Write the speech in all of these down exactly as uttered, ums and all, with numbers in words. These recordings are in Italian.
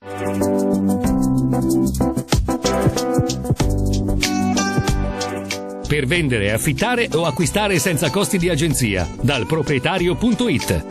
Per vendere, affittare o acquistare senza costi di agenzia dal proprietario punto it.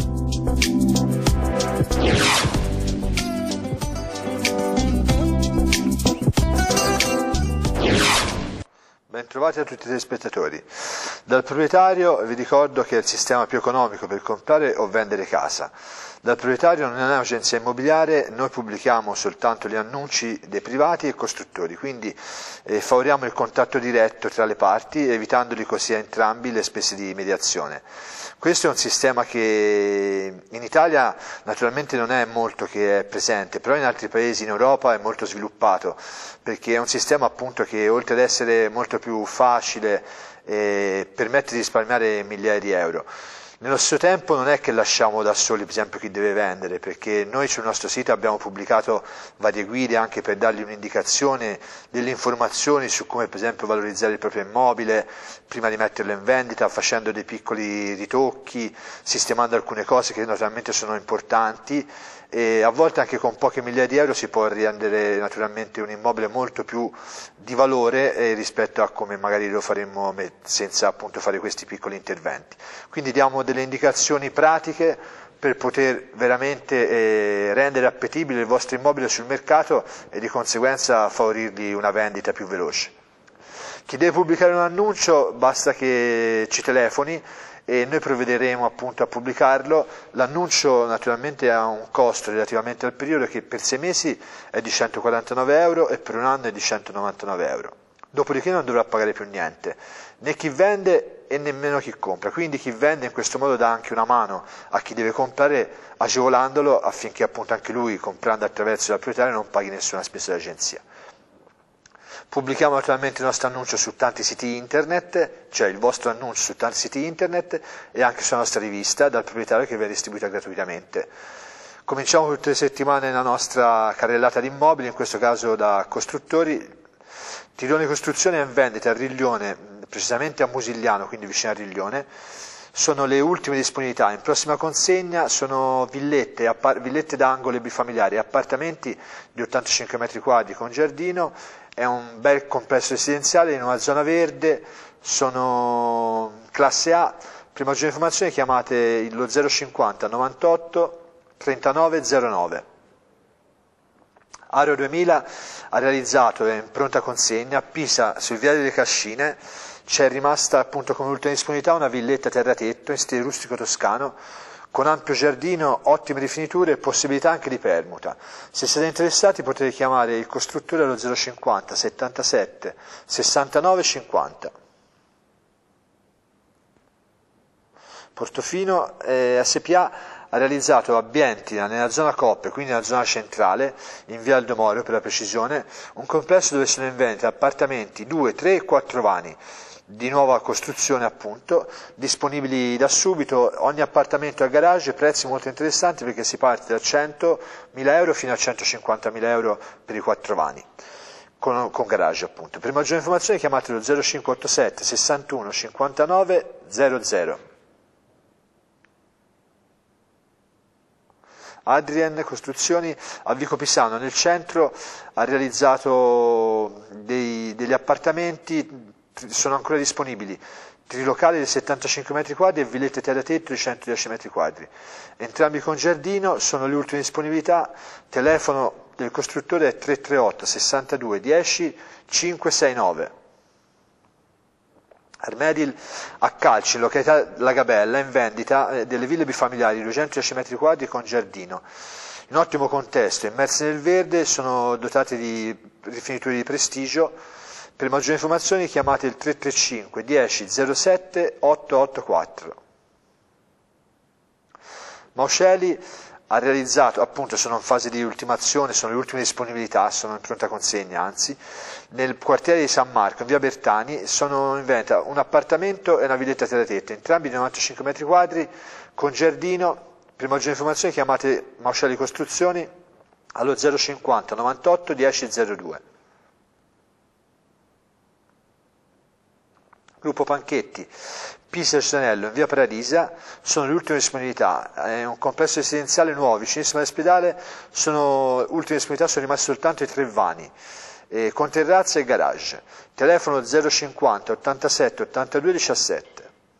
Bentrovati a tutti i telespettatori. Dal proprietario vi ricordo che è il sistema più economico per comprare o vendere casa. Dal proprietario non è un'agenzia immobiliare, noi pubblichiamo soltanto gli annunci dei privati e costruttori, quindi eh, favoriamo il contatto diretto tra le parti, evitandoli così a entrambi le spese di mediazione. Questo è un sistema che in Italia naturalmente non è molto che è presente, però in altri paesi in Europa è molto sviluppato, perché è un sistema appunto che oltre ad essere molto più facile eh, permette di risparmiare migliaia di euro. Nello stesso tempo non è che lasciamo da soli per esempio chi deve vendere, perché noi sul nostro sito abbiamo pubblicato varie guide anche per dargli un'indicazione, delle informazioni su come per esempio valorizzare il proprio immobile prima di metterlo in vendita, facendo dei piccoli ritocchi, sistemando alcune cose che naturalmente sono importanti, e a volte anche con poche migliaia di euro si può rendere naturalmente un immobile molto più di valore eh, rispetto a come magari lo faremmo senza appunto fare questi piccoli interventi. Quindi diamo delle indicazioni pratiche per poter veramente eh, rendere appetibile il vostro immobile sul mercato e di conseguenza favorirgli una vendita più veloce. Chi deve pubblicare un annuncio basta che ci telefoni e noi provvederemo appunto a pubblicarlo. L'annuncio naturalmente ha un costo relativamente al periodo che per sei mesi è di centoquarantanove euro e per un anno è di centonovantanove euro. Dopodiché non dovrà pagare più niente, né chi vende e nemmeno chi compra, quindi chi vende in questo modo dà anche una mano a chi deve comprare agevolandolo affinché appunto anche lui comprando attraverso il proprietario non paghi nessuna spesa d'agenzia. Pubblichiamo naturalmente il nostro annuncio su tanti siti internet, cioè il vostro annuncio su tanti siti internet e anche sulla nostra rivista dal proprietario che viene distribuita gratuitamente. Cominciamo tutte le settimane la nostra carrellata di immobili, in questo caso da costruttori. Tirone Costruzione è in vendita a Riglione, precisamente a Musigliano, quindi vicino a Riglione. Sono le ultime disponibilità. In prossima consegna sono villette, villette d'angolo e bifamiliari, appartamenti di ottantacinque metri quadri con giardino. È un bel complesso residenziale in una zona verde, sono classe A. Per maggiori informazioni chiamate lo zero cinquanta novantotto trentanove zero nove. Aro duemila ha realizzato, è in pronta consegna, a Pisa, sul Viale delle Cascine. C'è rimasta appunto come ultima disponibilità una villetta terratetto in stile rustico toscano, con ampio giardino, ottime rifiniture e possibilità anche di permuta. Se siete interessati potete chiamare il costruttore allo zero cinquanta settantasette sessantanove cinquanta. Portofino eh, S P A ha realizzato a Bientina, nella zona Coppe, quindi nella zona centrale, in via Aldo Moro per la precisione, un complesso dove sono in vendita appartamenti due, tre e quattro vani, di nuova costruzione appunto, disponibili da subito, ogni appartamento a garage, prezzi molto interessanti perché si parte da centomila euro fino a centocinquantamila euro per i quattro vani, con, con garage appunto. Per maggiori informazioni chiamate lo zero cinquecentottantasette sessantuno cinquantanove zero zero. Adrien Costruzioni a Vico Pisano, nel centro, ha realizzato dei, degli appartamenti, sono ancora disponibili, trilocali di settantacinque metri quadri e villette terratetto di centodieci metri quadri. Entrambi con giardino, sono le ultime disponibilità, telefono del costruttore è tre tre otto sessantadue dieci cinquecentosessantanove. Armedil a Calci, in località La Gabella, in vendita eh, delle ville bifamiliari di duecentodieci metri quadri con giardino. In ottimo contesto, immersi nel verde, sono dotati di rifiniture di prestigio. Per maggiori informazioni chiamate il tre tre cinque dieci zero sette otto otto quattro. Mausceli ha realizzato, appunto sono in fase di ultimazione, sono le ultime disponibilità, sono in pronta consegna anzi, nel quartiere di San Marco, in via Bertani, sono in vendita un appartamento e una villetta terratetto, entrambi di novantacinque metri quadri, con giardino. Per maggiori informazioni chiamate Mausceli Costruzioni allo zero cinquanta novantotto dieci zero due. Gruppo Panchetti, Pisa e Cianello in via Paradisa sono le ultime disponibilità, è un complesso residenziale nuovo vicinissimo all'ospedale, sono ultime disponibilità, sono rimasti soltanto i tre vani, eh, con terrazza e garage. Telefono zero cinquanta ottantasette ottantadue diciassette.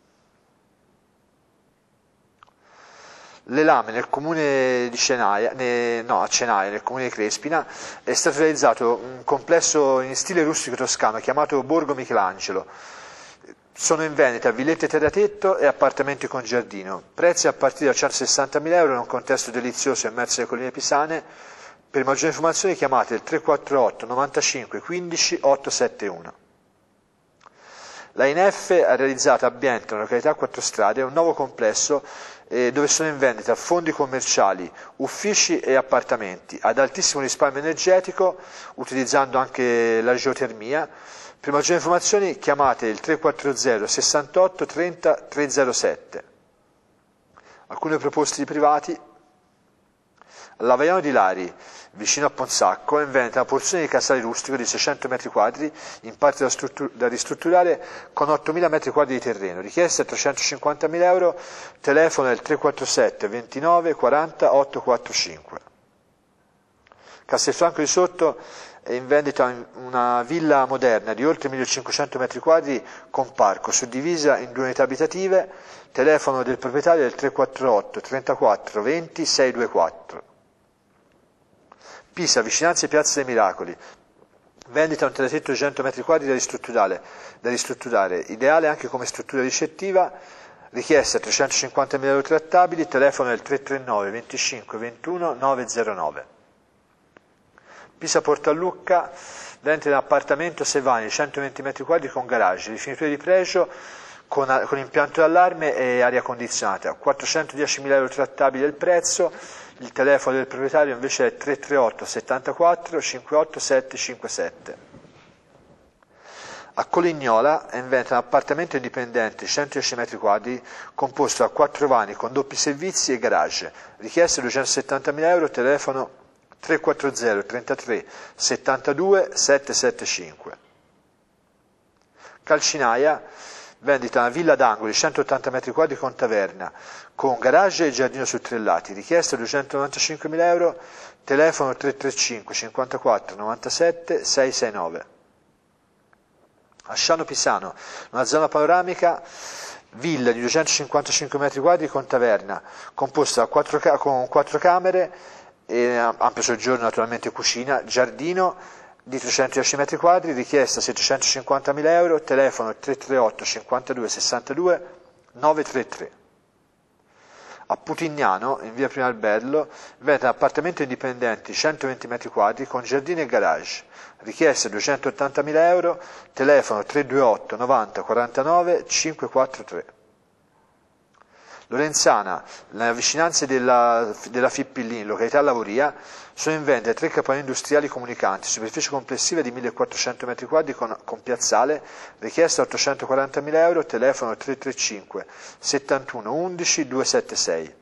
Le Lame nel comune di Cenaia, ne, no, a Cenaia, nel comune di Crespina, è stato realizzato un complesso in stile rustico toscano chiamato Borgo Michelangelo. Sono in vendita villette terratetto e appartamenti con giardino. Prezzi a partire da centosessantamila euro in un contesto delizioso immerso nelle colline pisane. Per maggiori informazioni chiamate il tre quattro otto novantacinque quindici ottocentosettantuno. La I N F ha realizzato a Biento, nella località Quattro Strade, un nuovo complesso eh, dove sono in vendita fondi commerciali, uffici e appartamenti ad altissimo risparmio energetico, utilizzando anche la geotermia. Per maggiori informazioni chiamate il tre quattro zero sessantotto trenta trecentosette. Alcune proposte di privati. Alla Vaiano di Lari, vicino a Ponsacco, è in vendita una porzione di casale rustico di seicento metri quadri, in parte da, da ristrutturare, con ottomila metri quadri di terreno. Richiesta trecentocinquantamila euro, telefono è il tre quattro sette ventinove quaranta ottocentoquarantacinque. Castelfranco di Sotto è in vendita una villa moderna di oltre millecinquecento metri quadri con parco, suddivisa in due unità abitative. Telefono del proprietario è il tre quattro otto trentaquattro venti seicentoventiquattro. Pisa, vicinanze Piazza dei Miracoli. Vendita un terratetto di cento metri quadri da ristrutturare, da ristrutturare, ideale anche come struttura ricettiva. Richiesta trecentocinquantamila euro trattabili. Telefono è il tre tre nove venticinque ventuno novecentonove. Pisa Portallucca, vendita un appartamento sei vani, centoventi metri quadri con garage, rifinitore di pregio con, con impianto d'allarme e aria condizionata, quattrocentodiecimila euro trattabile il prezzo. Il telefono del proprietario invece è tre tre otto settantaquattro cinquantotto settecentocinquantasette. A Colignola è in vendita un appartamento indipendente centodieci metri quadri composto da quattro vani con doppi servizi e garage. Richiesta duecentosettantamila euro, telefono tre quattro zero trentatré settantadue settecentosettantacinque. Calcinaia, vendita una villa d'angoli centottanta metri quadri con taverna, con garage e giardino su tre lati. Richiesta duecentonovantacinquemila euro, telefono tre tre cinque cinquantaquattro novantasette seicentosessantanove. A Sciano Pisano, una zona panoramica, villa di duecentocinquantacinque metri quadri con taverna, composta da quattro, con quattro camere, e ampio soggiorno, naturalmente cucina, giardino di trecentodieci metri quadri, richiesta settecentocinquantamila euro, telefono tre tre otto cinquantadue sessantadue novecentotrentatré. A Putignano, in via Primo Alberlo, vende un appartamento indipendente centoventi metri quadri con giardino e garage, richiesta duecentottantamila euro, telefono tre due otto novanta quarantanove cinquecentoquarantatré. Lorenzana, nelle vicinanze della, della Fippillini, località Lavoria, sono in vendita tre capanne industriali comunicanti, superficie complessiva di millequattrocento metri quadri con, con piazzale, richiesta ottocentoquarantamila euro, telefono tre tre cinque settantuno undici duecentosettantasei.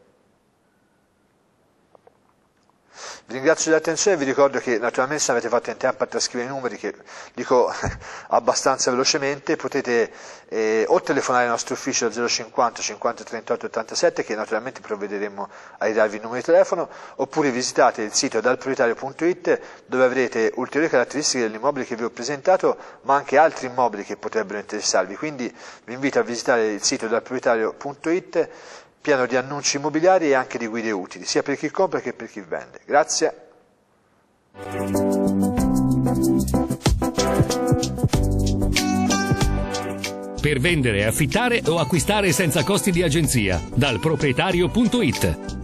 Vi ringrazio dell'attenzione e vi ricordo che naturalmente se avete fatto in tempo a trascrivere i numeri, che dico abbastanza velocemente, potete eh, o telefonare al nostro ufficio al zero cinquanta cinquanta trentotto ottantasette, che naturalmente provvederemo a ridarvi il numero di telefono, oppure visitate il sito dalproprietario punto it, dove avrete ulteriori caratteristiche dell'immobile che vi ho presentato, ma anche altri immobili che potrebbero interessarvi. Quindi vi invito a visitare il sito dalproprietario punto it, pieno di annunci immobiliari e anche di guide utili, sia per chi compra che per chi vende. Grazie. Per vendere, affittare o acquistare senza costi di agenzia, dal proprietario punto it.